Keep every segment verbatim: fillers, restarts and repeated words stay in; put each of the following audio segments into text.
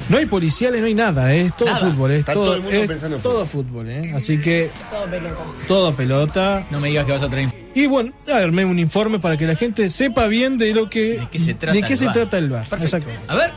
No hay policiales, no hay nada, ¿eh? Es todo Nada. fútbol, es Está todo, todo el mundo es pensando en todo fútbol, ¿eh? Así que Todo pelota. todo pelota. No me digas que vas a traer. Y bueno, armé un informe para que la gente sepa bien de lo que ¿De qué se trata de qué el se V A R? trata el V A R. Perfecto. Exacto. A ver.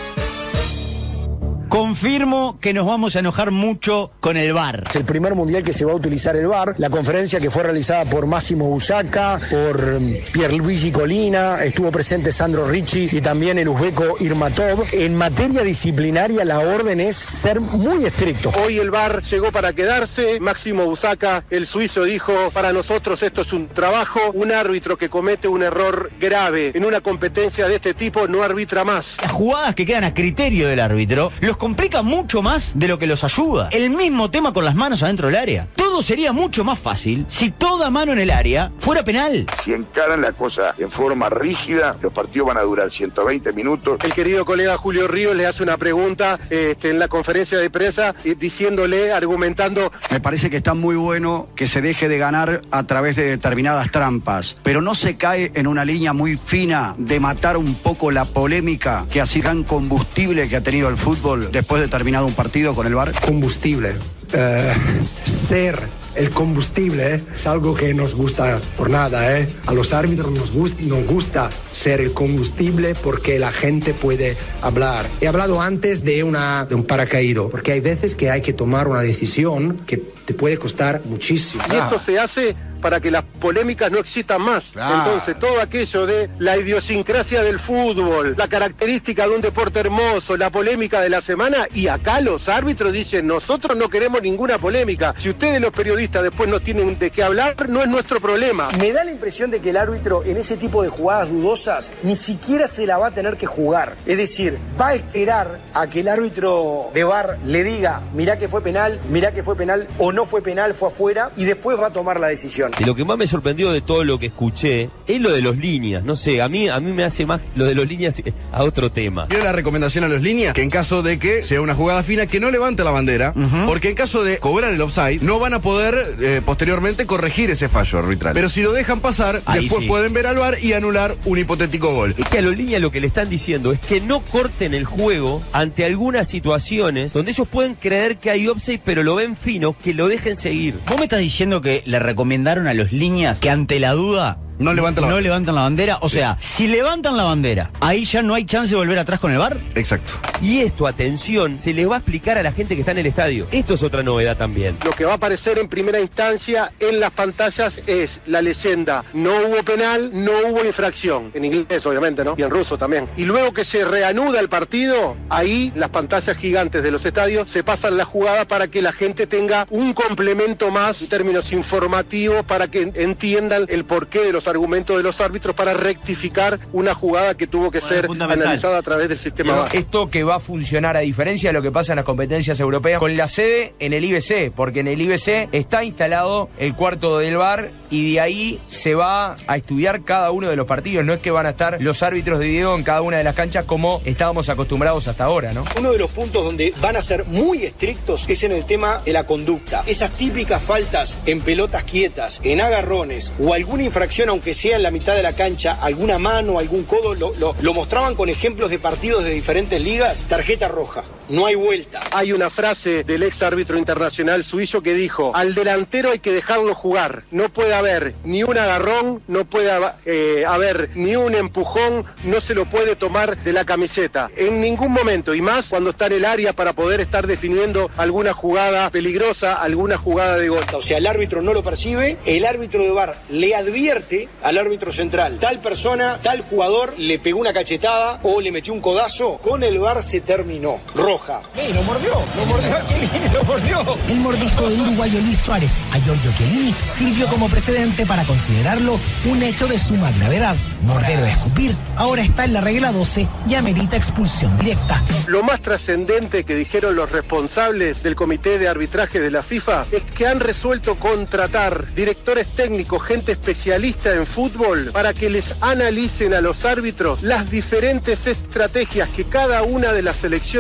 Confirmo que nos vamos a enojar mucho con el V A R. Es el primer mundial que se va a utilizar el V A R. La conferencia que fue realizada por Massimo Busacca, por Pierluigi Colina, estuvo presente Sandro Ricci y también el uzbeco Irmatov. En materia disciplinaria la orden es ser muy estricto. Hoy el V A R llegó para quedarse. Máximo Busacca, el suizo, dijo: para nosotros esto es un trabajo. Un árbitro que comete un error grave en una competencia de este tipo no arbitra más. Las jugadas que quedan a criterio del árbitro los complica mucho más de lo que los ayuda. El mismo tema con las manos adentro del área. Todo sería mucho más fácil si toda mano en el área fuera penal. Si encaran la cosa en forma rígida, los partidos van a durar ciento veinte minutos. El querido colega Julio Ríos le hace una pregunta este, en la conferencia de prensa, eh, diciéndole, argumentando: me parece que está muy bueno que se deje de ganar a través de determinadas trampas, pero no se cae en una línea muy fina de matar un poco la polémica que así gran combustible que ha tenido el fútbol después de terminado un partido con el V A R. Combustible. Eh, ser el combustible ¿eh? es algo que nos gusta por nada. ¿eh? A los árbitros nos, gust nos gusta ser el combustible porque la gente puede hablar. He hablado antes de, una, de un paracaído, porque hay veces que hay que tomar una decisión que te puede costar muchísimo. Y esto se hace para que las polémicas no existan más. Claro. Entonces, todo aquello de la idiosincrasia del fútbol, la característica de un deporte hermoso, la polémica de la semana, y acá los árbitros dicen: nosotros no queremos ninguna polémica. Si ustedes los periodistas después no tienen de qué hablar, no es nuestro problema. Me da la impresión de que el árbitro en ese tipo de jugadas dudosas ni siquiera se la va a tener que jugar. Es decir, va a esperar a que el árbitro de V A R le diga: mirá que fue penal, mirá que fue penal, o no fue penal, fue afuera, y después va a tomar la decisión. Y lo que más me sorprendió de todo lo que escuché es lo de los líneas. No sé, a mí a mí me hace más lo de los líneas a otro tema. Quiero la recomendación a los líneas que en caso de que sea una jugada fina, que no levante la bandera, uh-huh. porque en caso de cobrar el offside, no van a poder eh, posteriormente corregir ese fallo arbitral. Pero si lo dejan pasar, ahí después sí pueden ver al V A R y anular un hipotético gol. Es que a los líneas lo que le están diciendo es que no corten el juego ante algunas situaciones donde ellos pueden creer que hay offside, pero lo ven fino, que lo dejen seguir. ¿Vos me estás diciendo que le recomendaron a los líneas que ante la duda no levantan la no bandera? levantan la bandera? O sea, si levantan la bandera, ahí ya no hay chance de volver atrás con el V A R. Exacto. Y esto, atención, se les va a explicar a la gente que está en el estadio. Esto es otra novedad también. Lo que va a aparecer en primera instancia en las pantallas es la leyenda: no hubo penal, no hubo infracción. En inglés, obviamente, ¿no? Y en ruso también. Y luego que se reanuda el partido, ahí las pantallas gigantes de los estadios se pasan la jugada para que la gente tenga un complemento más en términos informativos, para que entiendan el porqué de los argumentos de los árbitros, para rectificar una jugada que tuvo que ser analizada a través del sistema V A R. Esto que va a funcionar, a diferencia de lo que pasa en las competencias europeas, con la sede en el I B C, porque en el I B C está instalado el cuarto del V A R y de ahí se va a estudiar cada uno de los partidos. No es que van a estar los árbitros de video en cada una de las canchas como estábamos acostumbrados hasta ahora, ¿no? Uno de los puntos donde van a ser muy estrictos es en el tema de la conducta. Esas típicas faltas en pelotas quietas, en agarrones o alguna infracción, aunque sea en la mitad de la cancha, alguna mano, algún codo, lo, lo, lo mostraban con ejemplos de partidos de diferentes ligas: tarjeta roja, no hay vuelta. Hay una frase del ex árbitro internacional suizo que dijo: al delantero hay que dejarlo jugar, no puede haber ni un agarrón, no puede eh, haber ni un empujón, no se lo puede tomar de la camiseta en ningún momento, y más cuando está en el área para poder estar definiendo alguna jugada peligrosa, alguna jugada de gol. O sea, el árbitro no lo percibe, el árbitro de V A R le advierte al árbitro central: tal persona, tal jugador le pegó una cachetada o le metió un codazo, con el V A R se terminó. Roja. ¡Ey, lo mordió! ¡Lo mordió a Chiellini! ¡Lo mordió! El mordisco del uruguayo Luis Suárez a Giorgio Chiellini sirvió como precedente para considerarlo un hecho de suma gravedad. Morder o escupir ahora está en la regla doce y amerita expulsión directa. Lo más trascendente que dijeron los responsables del comité de arbitraje de la FIFA es que han resuelto contratar directores técnicos, gente especialista en fútbol, para que les analicen a los árbitros las diferentes estrategias que cada una de las selecciones que juegan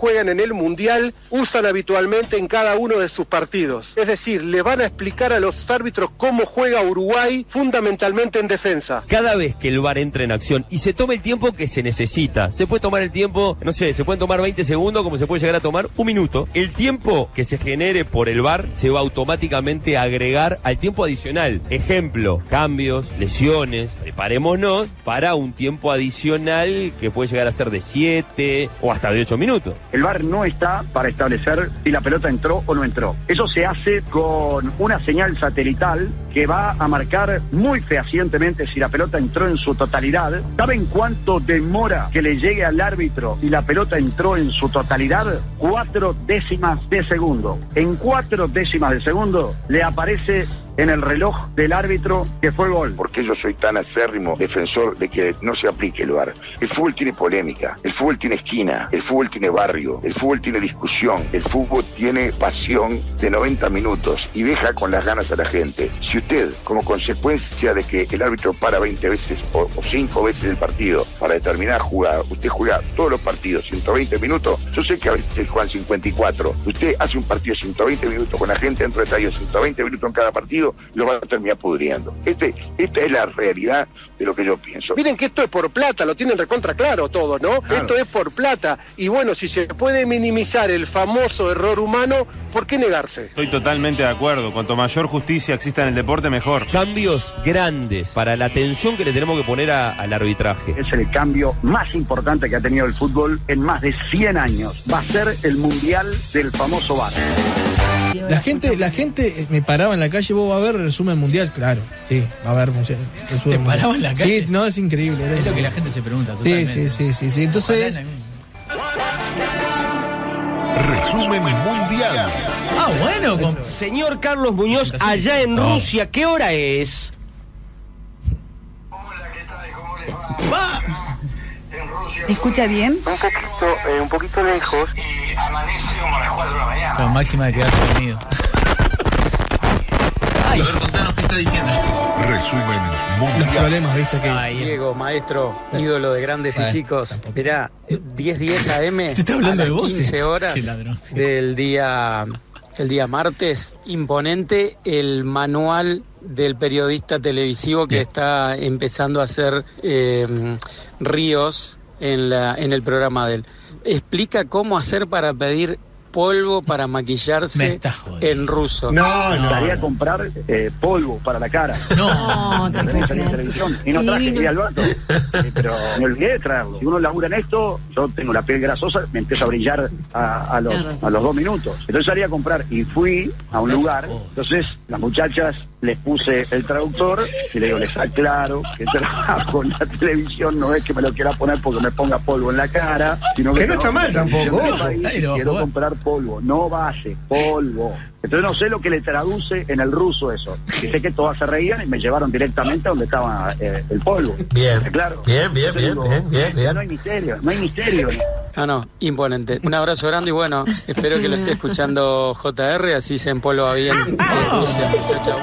juegan en el Mundial usan habitualmente en cada uno de sus partidos. Es decir, le van a explicar a los árbitros cómo juega Uruguay fundamentalmente en defensa. Cada vez que el V A R entra en acción y se tome el tiempo que se necesita, se puede tomar el tiempo, no sé, se pueden tomar veinte segundos como se puede llegar a tomar un minuto. El tiempo que se genere por el V A R se va automáticamente a agregar al tiempo adicional. Ejemplo, cambios, lesiones, preparémonos para un tiempo adicional que puede llegar a ser de siete o hasta de ocho minutos. El V A R no está para establecer si la pelota entró o no entró. Eso se hace con una señal satelital que va a marcar muy fehacientemente si la pelota entró en su totalidad. ¿Saben cuánto demora que le llegue al árbitro si la pelota entró en su totalidad? Cuatro décimas de segundo. En cuatro décimas de segundo le aparece en el reloj del árbitro que fue gol. ¿Por qué yo soy tan acérrimo defensor de que no se aplique el V A R? El fútbol tiene polémica, el fútbol tiene esquina, el fútbol tiene barrio, el fútbol tiene discusión, el fútbol tiene pasión de noventa minutos y deja con las ganas a la gente. Si usted, como consecuencia de que el árbitro para veinte veces o, o cinco veces el partido para determinada jugada, usted juega todos los partidos ciento veinte minutos, yo sé que a veces juegan cincuenta y cuatro, usted hace un partido de ciento veinte minutos con la gente dentro de estadio ciento veinte minutos en cada partido, lo van a terminar pudriendo. Este, esta es la realidad de lo que yo pienso. Miren que esto es por plata, lo tienen recontra claro todos, ¿no? Claro. Esto es por plata. Y bueno, si se puede minimizar el famoso error humano, ¿por qué negarse? Estoy totalmente de acuerdo. Cuanto mayor justicia exista en el deporte, mejor. Cambios grandes para la atención que le tenemos que poner a, al arbitraje. Es el cambio más importante que ha tenido el fútbol en más de cien años. Va a ser el mundial del famoso V A R. La gente, la gente me paraba en la calle, vos va a ver el resumen mundial, claro, sí, va a haber resumen ¿Te paraba en la calle? Sí, no, es increíble. Es lo que la gente se pregunta totalmente. Sí, sí, sí, sí, sí. Entonces... Resumen mundial. Ah, bueno. Con... Señor Carlos Muñoz, allá en no. Rusia, ¿qué hora es? Hola, ¿qué tal? ¿Cómo les va? En Rusia. ¿Escucha bien? Un poquito, eh, un poquito lejos. Y amanece como a las cuatro de la mañana. Con máxima de quedarse dormido. Ay. A ver, contanos qué está diciendo. Resumen mundial. Los problemas, viste que... Ay, Diego, maestro, ídolo de grandes y chicos. Mirá, diez diez A M ¿Te está hablando a las de vos? quince horas del día, el día martes. Imponente el manual del periodista televisivo que Bien. está empezando a hacer eh, ríos en, la, en el programa de él. Explica cómo hacer para pedir polvo para maquillarse en ruso. No, no. Estaría a comprar eh, polvo para la cara. No, no, no en televisión. Y no traje ni Alberto. Eh, pero me olvidé de traerlo. Si uno labura en esto, yo tengo la piel grasosa, me empiezo a brillar a, a, los, a los dos minutos. Entonces salí a comprar y fui a un lugar. Entonces las muchachas les puse el traductor y le digo, les aclaro que trabajo en la televisión, no es que me lo quiera poner porque me ponga polvo en la cara, sino que, que no está mal tampoco. País, quiero comprar polvo, no base, polvo. Entonces no sé lo que le traduce en el ruso eso. Y sé que todas se reían y me llevaron directamente a donde estaba eh, el polvo. Bien, claro. Bien, bien, bien, digo, bien, bien, bien. No hay misterio, no hay misterio. Ah, no, imponente. Un abrazo grande y bueno, espero que lo esté escuchando J R, así se empolva bien en Rusia. Chau, chau.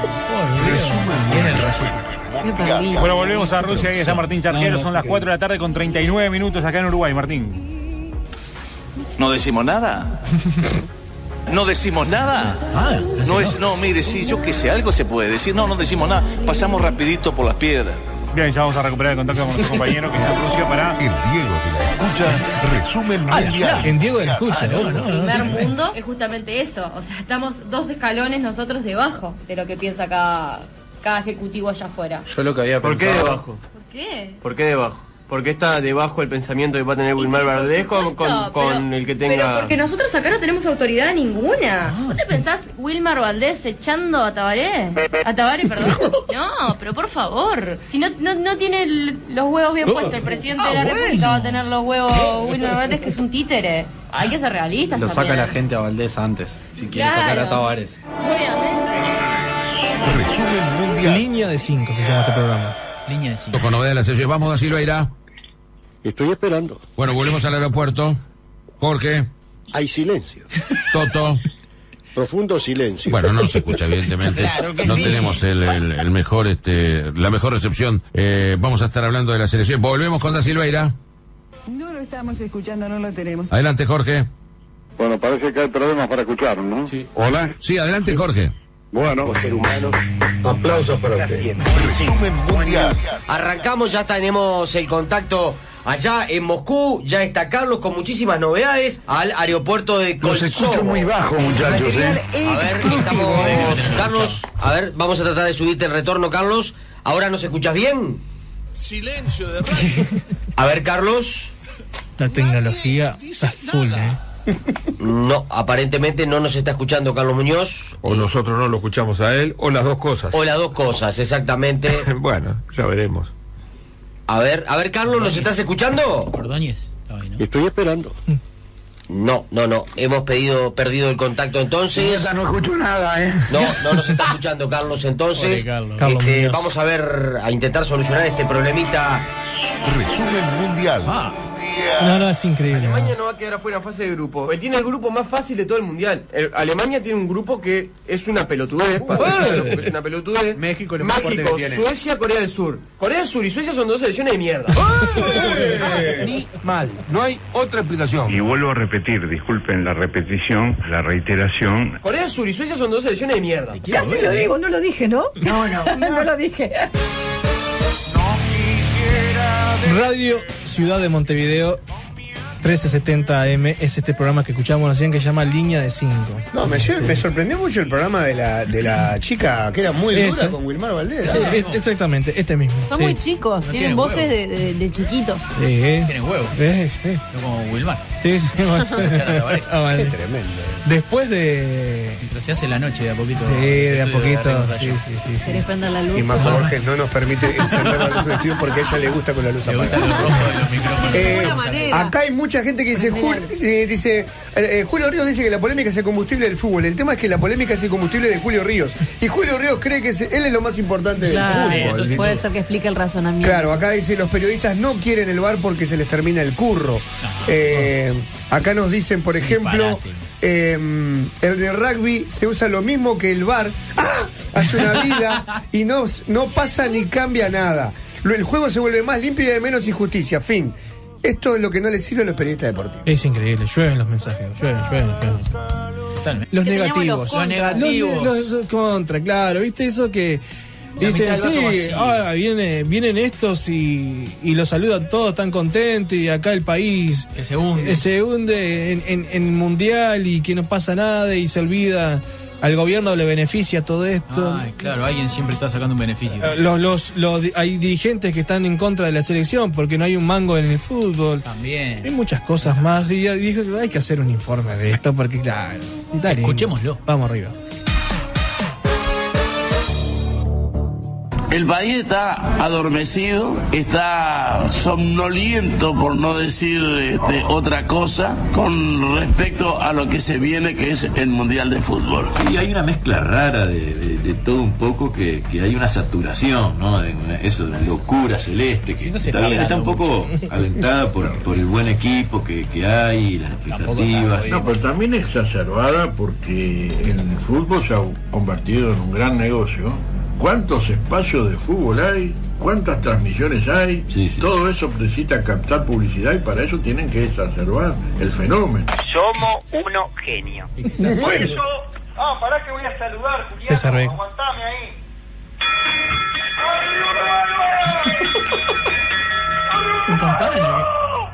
Bueno, volvemos a Rusia y a San Martín Charquero. Son las cuatro de la tarde con treinta y nueve minutos acá en Uruguay, Martín. ¿No decimos nada? ¿No decimos nada? Ah, no, es, no, mire, sí, yo qué sé, algo se puede decir. No, no decimos nada. Pasamos rapidito por las piedras. Bien, ya vamos a recuperar el contacto con nuestro compañero que está en Rusia para... El Diego de la Escucha, resumen mundial. En Diego de la Escucha, ah, ¿no? no, no, El primer mundo es justamente eso. O sea, estamos dos escalones nosotros debajo de lo que piensa cada, cada ejecutivo allá afuera. Yo lo que había ¿Por pensado... qué debajo? ¿Por qué? ¿Por qué debajo? Porque está debajo el pensamiento que va a tener Wilmar Valdés con, con, con pero, el que tenga... Pero porque nosotros acá no tenemos autoridad ninguna. ¿Vos te pensás Wilmar Valdés echando a Tabaré? A Tabaré, perdón. No, pero por favor. Si no, no, no tiene el, los huevos bien puestos, el presidente ah, de la bueno. República va a tener los huevos Wilmar Valdés, que es un títere. Hay que ser realistas Lo también. saca la gente a Valdés antes, si quiere claro. sacar a Tabarés. Obviamente. Resumen mundial. Línea de cinco se llama este programa. Línea de cinco. Con novedad de la serie. Vamos a Silveira. Estoy esperando. Bueno, volvemos al aeropuerto. Jorge. Hay silencio. Toto. Profundo silencio. Bueno, no se escucha, evidentemente. Claro que no sí. tenemos el, el, el mejor, este, la mejor recepción. Eh, vamos a estar hablando de la selección. Volvemos con Da Silveira. No lo estamos escuchando, no lo tenemos. Adelante, Jorge. Bueno, parece que hay problemas para escuchar, ¿no? Sí. Hola. Sí, adelante, Jorge. Bueno, ser humano. Aplausos para usted. Resumen mundial. Arrancamos, ya tenemos el contacto allá en Moscú. Ya está Carlos con muchísimas novedades al aeropuerto de Kosovo. Los escucho muy bajo, muchachos, ¿eh? A ver, estamos... Carlos, a ver, vamos a tratar de subirte el retorno, Carlos. ¿Ahora nos escuchas bien? Silencio de radio. A ver, Carlos. La tecnología está full, ¿eh? No, aparentemente no nos está escuchando Carlos Muñoz. O nosotros no lo escuchamos a él, o las dos cosas. O las dos cosas, exactamente. Bueno, ya veremos. A ver, a ver, Carlos, ¿nos estás escuchando? Ordóñez. Estoy esperando. No, no, no. Hemos pedido, perdido el contacto entonces. No escucho nada, ¿eh? No, no nos está escuchando Carlos entonces. Carlos. Este, vamos a ver, a intentar solucionar este problemita. Resumen mundial. Ah. No, no, es increíble. Alemania no va a quedar afuera en fase de grupo. Él tiene el grupo más fácil de todo el mundial. El- Alemania tiene un grupo que es una pelotudez. Para ser claro, porque es una pelotudez. México, lo más fuerte México, que tiene. Suecia, Corea del Sur. Corea del Sur y Suecia son dos selecciones de mierda. Ni mal, no hay otra explicación. Y vuelvo a repetir, disculpen la repetición, la reiteración. Corea del Sur y Suecia son dos selecciones de mierda. Casi lo digo, no lo dije, ¿no? No, no, no lo dije. Radio Ciudad de Montevideo trece setenta A M es este programa que escuchamos recién que se llama Línea de cinco. No, me, me sorprendió mucho el programa de la, de la chica que era muy dura Ese. con Wilmar Valdés. Sí, es- exactamente, este mismo. Son sí. muy chicos, No tienen tienen voces huevo. de, de- de chiquitos. Sí, Tienen huevos. eh, sí. No como Wilmar. Sí, sí, bueno. Ah, vale. Qué tremendo. Después de. Mientras se hace la noche de a poquito. Sí, de a Ese estudio poquito. arriba, Sí, allá. sí, sí, sí. ¿Querés prender la luz? Y Majo Borges no nos permite encender la luz del estudio porque a ella le gusta con la luz Le gustan apagada. los rojos de los micrófonos. Eh, De alguna manera. acá hay mucha gente que dice, Jul- eh, dice eh, eh, Julio Ríos dice que la polémica es el combustible del fútbol. El tema es que la polémica es el combustible de Julio Ríos. Y Julio Ríos cree que es- él es lo más importante Claro, del fútbol. dice. puede ser que explique el razonamiento. Claro, acá dice los periodistas no quieren el V A R porque se les termina el curro. Eh, acá nos dicen, por ejemplo, eh, en el rugby se usa lo mismo que el V A R. ¡Ah! Hace una vida y no, no pasa ni cambia nada. Lo- El juego se vuelve más limpio y hay menos injusticia. Fin. Esto es lo que no les sirve a los periodistas deportivos. Es increíble, llueven los mensajes, llueven, llueven, llueven. Totalmente. Los Que teníamos negativos. los Los negativos. Los, los contra, claro, ¿viste eso que La dicen, mitad del vaso sí, vacío. ahora viene, vienen estos y, y los saludan todos tan contentos y acá el país Que se hunde. eh, se hunde en, en, en mundial y que no pasa nada y se olvida, al gobierno le beneficia todo esto. Ay, claro, alguien siempre está sacando un beneficio. Eh, Los, los, los, hay dirigentes que están en contra de la selección porque no hay un mango en el fútbol. También. Hay muchas cosas más y dijo hay que hacer un informe de esto porque claro, está lindo. Escuchémoslo. Vamos arriba. El país está adormecido, está somnoliento, por no decir este, otra cosa, con respecto a lo que se viene, que es el Mundial de Fútbol. Sí, hay una mezcla rara de, de- de todo un poco, que, que hay una saturación, ¿no? De una- eso, de locura celeste, que no se está, está bien, está un hablando poco alentada por, por el buen equipo que, que hay, las expectativas. No, pero también exacerbada porque el fútbol se ha convertido en un gran negocio. ¿Cuántos espacios de fútbol hay? ¿Cuántas transmisiones hay? Todo eso necesita captar publicidad y para eso tienen que exacerbar el fenómeno. Somos unos genios. Exacto. Por eso. Ah, pará que voy a saludar, Julián. César Vega. Aguantame ahí. Un campana.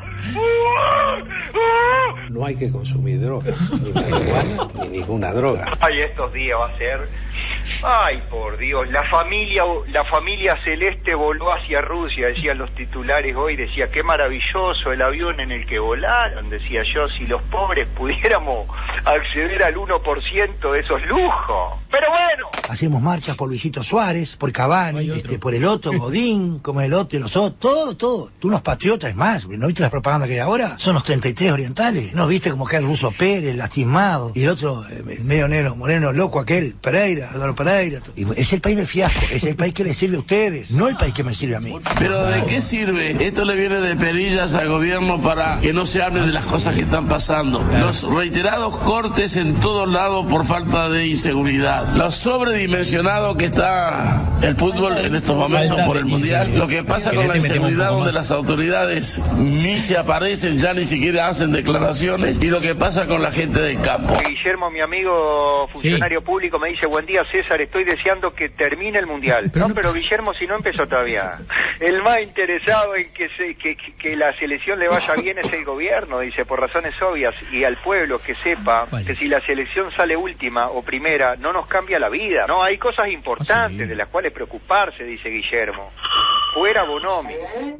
No hay que consumir droga, ni marihuana, ni ninguna droga. Ay, estos días va a ser. Ay, por Dios, la familia la familia celeste voló hacia Rusia, decían los titulares hoy, decía, qué maravilloso el avión en el que volaron, decía yo, si los pobres pudiéramos acceder al uno por ciento de esos lujos. Pero bueno. Hacemos marchas por Luisito Suárez, por Cavani, este, por el otro, Godín, como el otro, los otros, todo, todo. Tú unos patriotas, es más, ¿no viste las propagandas que hay ahora? Son los treinta y tres orientales. ¿No viste como que el ruso Pérez, lastimado, y el otro, eh, el medio negro, moreno, loco aquel, Pereira, Álvaro Pereira? Y es el país del fiasco, es el país que les sirve a ustedes, no el país que me sirve a mí. Pero ¿de qué sirve? Esto le viene de perillas al gobierno para que no se hable de las cosas que están pasando. Los reiterados cortes en todos lados por falta de inseguridad. realidad. Lo sobredimensionado que está el fútbol en estos momentos por el Mundial. Lo que pasa con la inseguridad donde las autoridades ni se aparecen, ya ni siquiera hacen declaraciones, y lo que pasa con la gente del campo. Guillermo, mi amigo funcionario sí. público, me dice: buen día, César, estoy deseando que termine el Mundial. Pero no, no, pero Guillermo, si no empezó todavía. El más interesado en que, se, que, que la selección le vaya bien es el gobierno, dice, por razones obvias, y al pueblo que sepa que si la selección sale última o primera, no nos cambia la vida. No, hay cosas importantes de las cuales preocuparse, dice Guillermo. Fuera Bonomi.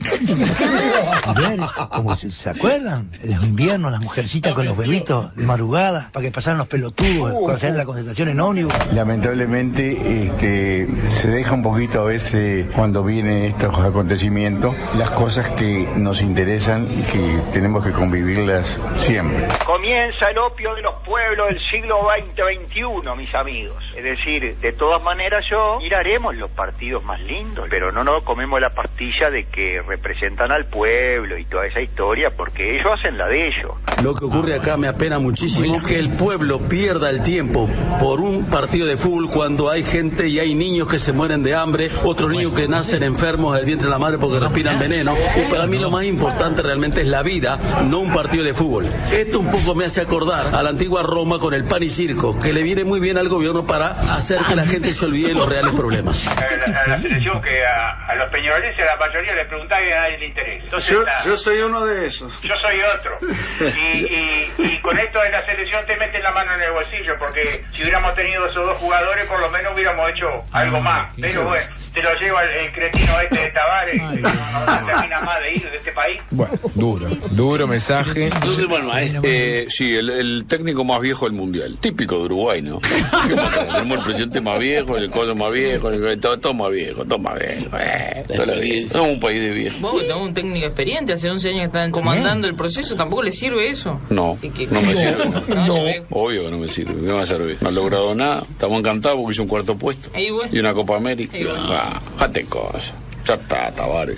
Como si se acuerdan, en los inviernos, las mujercitas con los bebitos de madrugada, para que pasaran los pelotudos cuando salían de la concentración en ómnibus. Lamentablemente este, se deja un poquito a veces cuando vienen estos acontecimientos las cosas que nos interesan y que tenemos que convivirlas siempre. Comienza el opio de los pueblos del siglo veinte veintiuno, mis amigos. Es decir, de todas maneras yo miraremos los partidos más lindos, pero no nos comemos la pastilla de que representan al pueblo y toda esa historia, porque ellos hacen la de ellos. Lo que ocurre acá me apena muchísimo, que el pueblo pierda el tiempo por un partido de fútbol cuando hay gente y hay niños que se mueren de hambre, otros niños que nacen enfermos del vientre de la madre porque respiran veneno. Y para mí lo más importante realmente es la vida, no un partido de fútbol. Esto un poco me hace acordar a la antigua Roma con el pan y circo, que le viene muy bien al gobierno para hacer que la gente se olvide de los reales problemas. A la, a la selección que a, a los peñarolenses a la mayoría le preguntaba y a nadie le interesa. Entonces, yo, la, yo soy uno de esos. Yo soy otro. Y, y, y con esto de la selección te meten la mano en el bolsillo, porque si hubiéramos tenido esos dos jugadores, por lo menos hubiéramos hecho algo más. Pero bueno, te lo lleva el, el cretino este de Tavares, que no, no, no termina más de ir de este país. Bueno, duro, duro mensaje. Entonces, bueno, eh, sí, el, el técnico más viejo del mundial. Típico de Uruguay, ¿no? Tenemos el presidente más viejo, el coso más viejo, el, todo, todo más viejo, todo más viejo. Eh, somos un país de viejos. Vos que tenés un técnico experiente, hace once años que están comandando el proceso, ¿tampoco le sirve eso? No, que, no me sirve. No. No. Obvio que no me sirve, ¿qué me va a servir? No han logrado nada, estamos encantados porque hizo un cuarto puesto. Ahí, bueno. Y una Copa América. Ahí, bueno. Ah, jate cosas. Ya está, Tavares.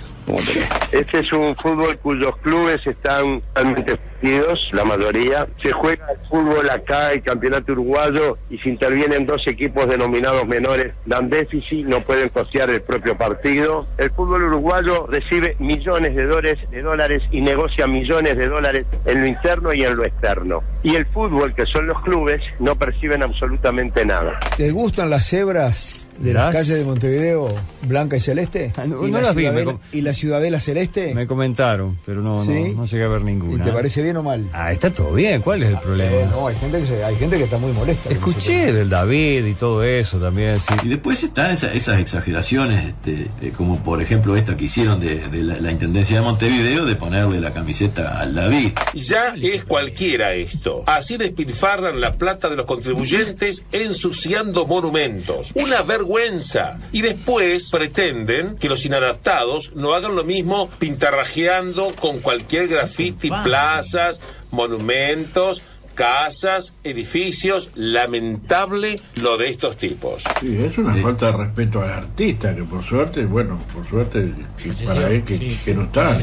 Este es un fútbol cuyos clubes están totalmente fundidos, la mayoría. Se juega el fútbol acá, el campeonato uruguayo, y si intervienen dos equipos denominados menores, dan déficit, no pueden costear el propio partido. El fútbol uruguayo recibe millones de dólares, de dólares y negocia millones de dólares en lo interno y en lo externo. Y el fútbol, que son los clubes, no perciben absolutamente nada. ¿Te gustan las cebras de las calles de Montevideo, blanca y celeste? No, ¿Y, no la las vi, me ciudadela, ¿Y la ciudadela celeste? Me comentaron, pero no, ¿Sí? no, no llegué a ver ninguna. ¿Y te parece bien o mal? Ah, está todo bien, ¿cuál es el problema? Eh, no, hay gente, que se, hay gente que está muy molesta. Escuché del David y todo eso también, sí. Y después están esa, esas exageraciones, este, eh, como por ejemplo esta que hicieron de, de la, la Intendencia de Montevideo, de ponerle la camiseta al David. Ya es cualquiera esto. Así despilfarran la plata de los contribuyentes ensuciando monumentos. Una vergüenza. Y después pretenden que los inadaptados no hagan lo mismo pintarrajeando con cualquier grafiti, plazas, monumentos, casas, edificios. Lamentable lo de estos tipos. Sí, es una sí. falta de respeto al artista, que por suerte, bueno, por suerte que para él que, sí. que no está, ¿no?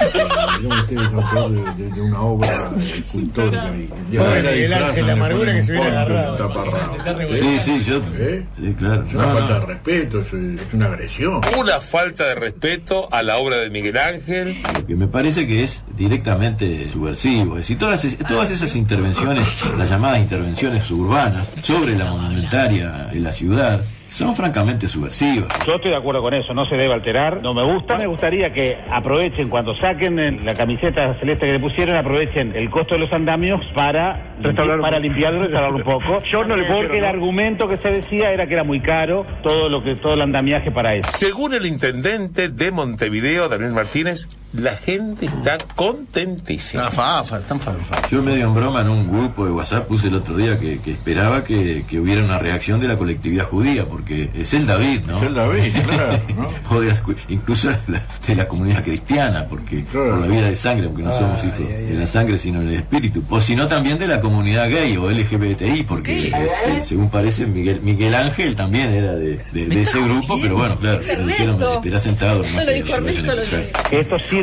Ustedes son autor de, de, de una obra escultórica y el Ángel, la amargura que se hubiera agarrado. Sí, sí, yo ¿Eh? sí, claro. Es una no, falta no. de respeto, es, es una agresión. Una falta de respeto a la obra de Miguel Ángel. Lo que me parece que es directamente subversivo. Es decir, todas, todas esas intervenciones, las llamadas intervenciones urbanas sobre la monumentaria en la ciudad, son francamente subversivas. Yo estoy de acuerdo con eso, no se debe alterar, no me gusta. Me gustaría que aprovechen, cuando saquen la camiseta celeste que le pusieron, aprovechen el costo de los andamios para, para limpiarlo y restaurarlo un poco. Yo no le puedo, porque el argumento que se decía era que era muy caro todo lo que todo el andamiaje para eso. Según el intendente de Montevideo, Daniel Martínez, la gente está contentísima. fa, fa, están fa, fa. Yo medio en broma en un grupo de WhatsApp puse el otro día que, que esperaba que, que hubiera una reacción de la colectividad judía, porque que es el David, ¿no? Es el David, claro, ¿no? O de la, incluso de la, de la comunidad cristiana, porque claro. por la vida de sangre, aunque no ay, somos hijos ay, ay, de la sangre, sino del espíritu. O si no, también de la comunidad gay o L G B T I, porque este, según parece Miguel, Miguel Ángel también era de, de, de ese grupo, pero bueno, claro, le dijeron, esperá sentado. No lo dijo Ernesto, lo que esto sirva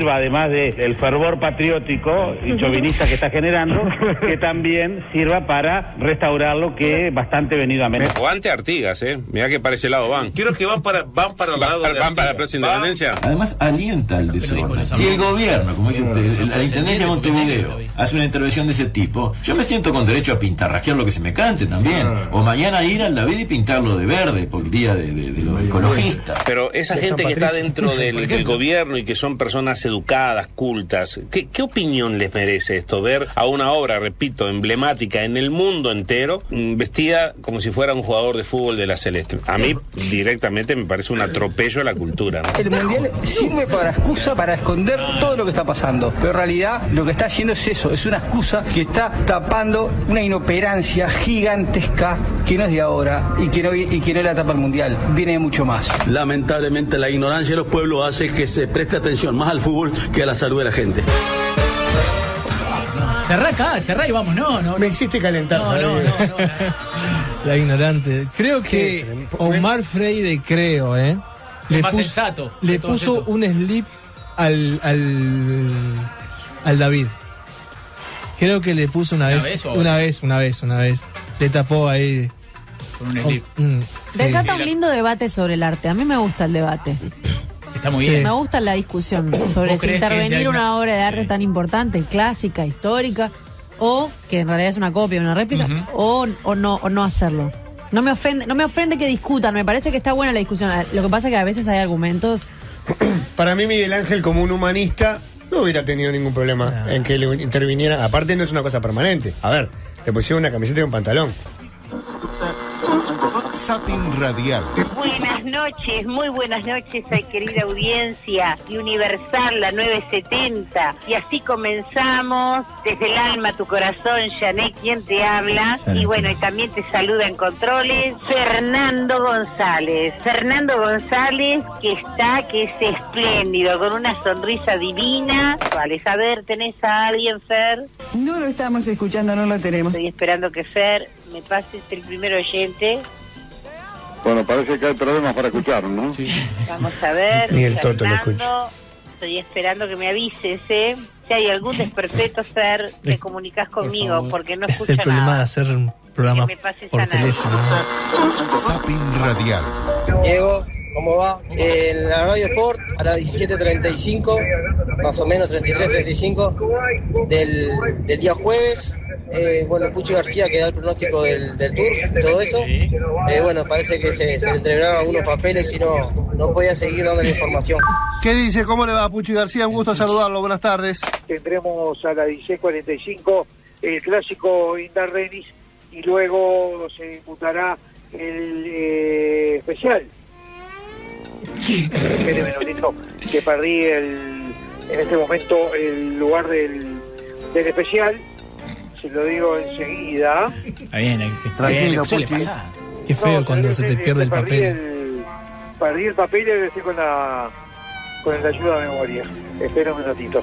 sirva, además de- del fervor patriótico y chauvinista que está generando, que también sirva para restaurar lo que bastante venido a menos. O ante Artigas, ¿eh? Mirá que para ese lado van. Quiero que van para, van para el lado de van para la Plaza Independencia. Además, alienta el desorden. Si el gobierno, como dice usted, la Intendencia de Montevideo, hace una intervención de ese tipo, yo me siento con derecho a pintarrajear lo que se me cante también. O mañana ir al David y pintarlo de verde por el día de, de, de los ecologistas. Pero esa gente que está dentro del, del gobierno y que son personas educadas, cultas, ¿qué, ¿qué opinión les merece esto? Ver a una obra, repito, emblemática en el mundo entero, mm, vestida como si fuera un jugador de fútbol de la Celeste. A mí directamente me parece un atropello a la cultura, ¿no? El mundial sirve para excusa para esconder todo lo que está pasando, pero en realidad lo que está haciendo es eso, es una excusa que está tapando una inoperancia gigantesca que no es de ahora y que no, y que no la tapa el mundial, viene de mucho más. Lamentablemente la ignorancia de los pueblos hace que se preste atención más al fútbol que a la salud de la gente. Cerrá acá, cerrá y vamos, no, no. Me hiciste calentar. No, no, no, no. La ignorante. Creo que Omar Freire, creo, ¿eh? El más sensato de Le todos puso estos. un slip al, al, al David. Creo que le puso una, ¿Una vez, vez o- una vez, una vez, una vez. Le tapó ahí. Con un slip. Mm, sí. Desata un lindo debate sobre el arte. A mí me gusta el debate. Está muy bien. Me gusta la discusión sobre ¿Vos si creés que intervenir hay una- una obra de arte tan importante, clásica, histórica, o que en realidad es una copia, una réplica, o, o no o no hacerlo. No me ofende, no me ofende que discutan, me parece que está buena la discusión. Lo que pasa es que a veces hay argumentos. Para mí Miguel Ángel, como un humanista, no hubiera tenido ningún problema en que le interviniera. Aparte no es una cosa permanente. A ver, le pusieron una camiseta y un pantalón. Zapping Radial. Buenas noches, muy buenas noches, ay, querida audiencia de Universal, la nueve setenta. Y así comenzamos, desde el alma, tu corazón, Janet, quien te habla. Y bueno, y también te saluda en controles, Fernando González. Fernando González, que está, que es espléndido, con una sonrisa divina. Vale, a ver, ¿tenés a alguien, Fer? No lo estamos escuchando, no lo tenemos. Estoy esperando que Fer me pases el primer oyente. Bueno, parece que hay problemas para escuchar, ¿no? Vamos a ver. Ni el Toto lo Fernando, estoy esperando que me avises, ¿eh? Si hay algún desperfecto, Fer, te comunicas conmigo, porque no Es escucho el problema nada. de hacer un programa Que me pases por a nadie. teléfono. Zapping Radial. Diego, ¿cómo va? En la Radio Sport a las diecisiete treinta y cinco, más o menos treinta y tres treinta y cinco del, del día jueves. Eh, bueno, Puchi García que da el pronóstico del, del Tour y todo eso. Eh, bueno, parece que se, se le entregaron algunos papeles y no, no podía seguir dando la información. ¿Qué dice? ¿Cómo le va, Puchi García? Un gusto saludarlo. Buenas tardes. Tendremos a las dieciséis cuarenta y cinco el clásico Indar Renis y luego se disputará el eh, especial. Espere, Menolito, que perdí el, en este momento el lugar del, del especial. Se lo digo enseguida. Está bien, que Tranquilo, suele Puchi. pasar. Qué feo No, cuando pero se es- te es- pierde el perdí papel. el- Perdí el papel y ahora estoy con la, con la ayuda de memoria. Espera un ratito.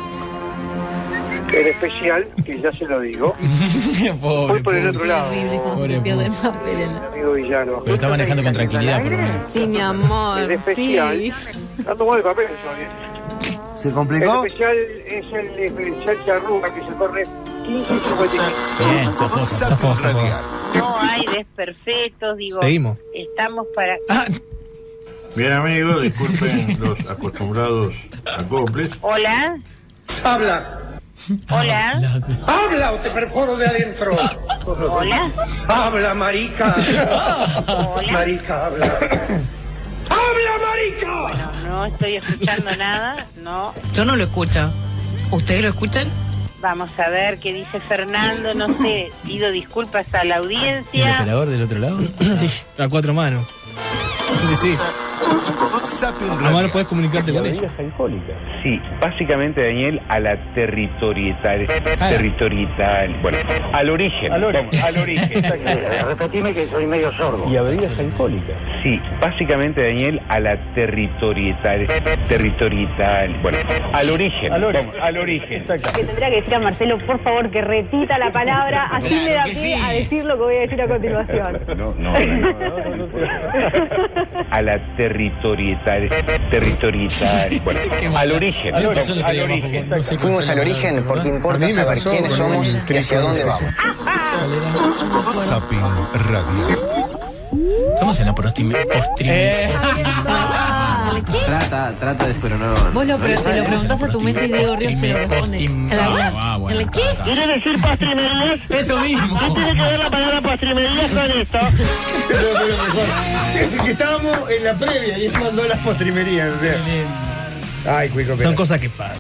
El especial, que ya se lo digo. Pobre, Voy por el pobre. otro lado. Horrible cómo se te pierde el papel. en la- Amigo Villalba. Pero está manejando con tranquilidad, por lo menos. Sí, mi amor. El especial. sí. Dando mal el papel, Sonia. ¿Se complicó? El especial es el especial Charruga que se corre quince cincuenta y cinco. Bien, zafó, Zafó, zafó. No hay desperfectos, digo. Seguimos. Estamos para... Bien, amigos, disculpen los acostumbrados acoples. Hola. Habla. Hola. Habla o te perforo de adentro. Hola. Habla, marica. Hola. Marica, habla. ¡Habla, marica! Bueno, no estoy escuchando nada, no. Yo no lo escucho. ¿Ustedes lo escuchan? Vamos a ver qué dice Fernando, no sé, pido disculpas a la ¿Y el audiencia. operador del otro lado? Sí, a cuatro manos. Sí, sí. A mano puedes comunicarte con ella. Sí, básicamente, Daniel, a la territorial. Territorial. Bueno, al origen. Al origen. Vamos, al origen. Repetime que soy medio sordo. ¿Y avenidas alcohólicas? Sí, básicamente, Daniel, a la territorial. Territorial. Bueno, al origen. Al origen. Vamos, al origen. Que tendría que decir a Marcelo, por favor, que repita la palabra, así me da pie a decir lo que voy a decir a continuación. No, no, no, no, no, no, no. A la territorial. territorial, territorial, bueno, al origen, A mí me pasó el otro al día, origen. no sé cómo Fuimos fue al la origen verdad, porque ¿verdad? importa A mí me saber pasó quiénes con somos un y hacia triple dónde doce. vamos. Zapping Radial. Estamos en la postrim- postrim- ¿Qué? Trata, trata de, pero no. Vos lo, pre- te lo preguntás a tu mente y Diego Ríos te lo responde. Postim- ¿En la Ah, qué? ah, bueno, ¿En la qué? está, está. ¿Quiere decir postrimerías? Eso mismo. ¿Qué tiene que ver la palabra postrimerías con esto? Pero, pero mejor. Es que estábamos en la previa y él mandó las postrimerías. O sea. Ay, Cuico, Son cosas que pasan.